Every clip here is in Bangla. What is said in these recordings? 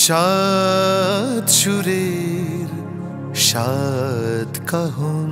সাত সুরের সাত কাহন।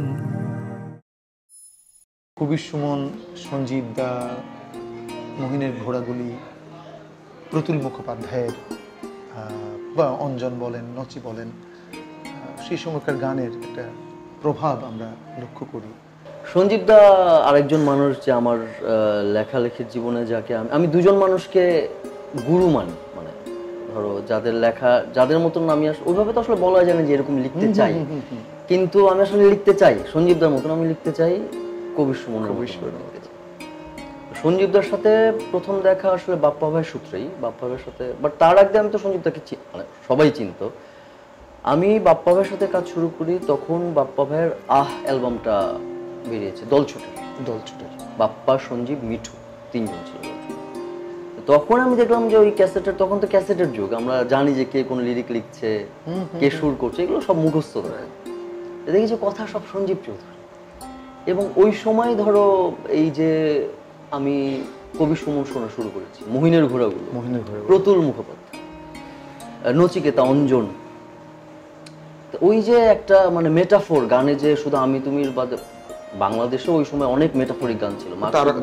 কবির সুমন, সঞ্জীব দা, মহিনের ঘোড়াগুলি, প্রতুল মুখোপাধ্যায়ের বা অঞ্জন বলেন, নচি বলেন, সেই সময়কার গানের একটা প্রভাব আমরা লক্ষ্য করি। সঞ্জীব দা আরেকজন মানুষ যে আমার লেখালেখির জীবনে যাকে আমি দুজন মানুষকে গুরু মানি। মানে ধরো যাদের লেখা, যাদের মতন আমি ওইভাবে তো আসলে বলা যায় না যে এরকম লিখতে চাই, কিন্তু আমি আসলে লিখতে চাই সঞ্জীব দার মতন। আমি লিখতে চাই কবির সুমনের মতো লিখতে চাই। সঞ্জীব দার সাথে প্রথম দেখা আসলে বাপ্পা ভাইয়ের সূত্রেই। বাপ্পা ভাইয়ের সাথে, বাট তার আগে আমি তো সঞ্জীব দাকে মানে সবাই চিনতো। আমি বাপ্পা ভাইয়ের সাথে কাজ শুরু করি তখন বাপ্পা ভাইয়ের অ্যালবামটা বেরিয়েছে, দলছুটের। বাপ্পা, সঞ্জীব, মিঠু, তিনজন ছিল। তখন আমি দেখলাম যে ওই ক্যাসেটের, তখন তো ক্যাসেটের যুগ, আমরা জানি যে কে কোন লিরিক লিখছে, কে সুর করছে, এগুলো সব মুখস্থ ধরে। দেখি যে কথা সব সঞ্জীব চৌধুরী। এবং ওই সময় ধরো এই যে আমি কবির সুমন শোনা শুরু করেছি, মহিনের ঘোড়াগুলো, প্রতুল মুখোপাধ্যায়, নচিকেতা, অঞ্জন। ওই যে একটা মানে মেটাফোর গানে, যে শুধু আমি তুমির বাদে বাংলাদেশে ওই সময় অনেক মেটাফোরিক গান ছিল।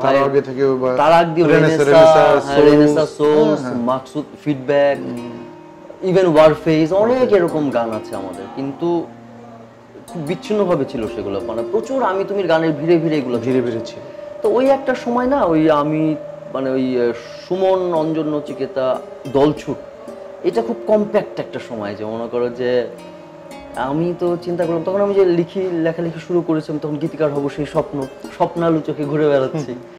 মাকসুদ, ফিডব্যাক, ইভেন ওয়ারফেজ, অনেক এরকম গান আছে আমাদের, কিন্তু খুব বিচ্ছিন্নভাবে ছিল সেগুলো। মানে প্রচুর আমি তুমির গানের ভিড়ে ভিড়ে এগুলো ধীরে ধীরে ছিল। তো ওই একটা সময় না, ওই আমি মানে ওই সুমন, অঞ্জন, নচিকেতা, দলছুট, এটা খুব কম্প্যাক্ট একটা সময়। যে মনে করো যে আমি তো চিন্তা করলাম তখন আমি যে লেখালেখি শুরু করেছিলাম, তখন গীতিকার হবো সেই স্বপ্নালু চোখে ঘুরে বেড়াচ্ছি।